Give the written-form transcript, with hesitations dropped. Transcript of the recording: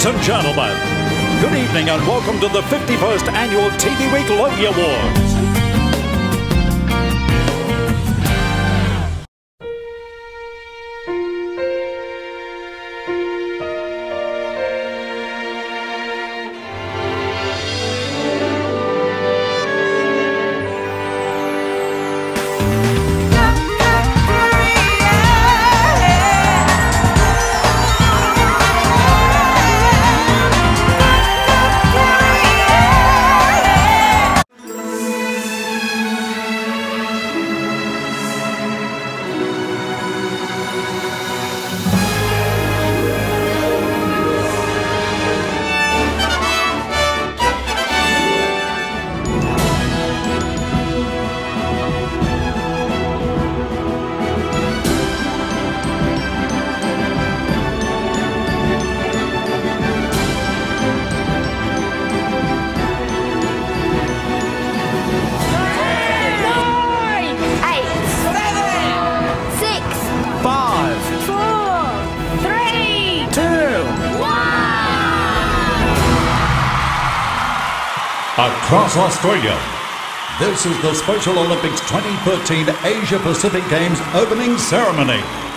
Ladies and gentlemen, good evening and welcome to the 51st Annual TV Week Logie Awards. Across Australia, this is the Special Olympics 2013 Asia Pacific Games opening ceremony.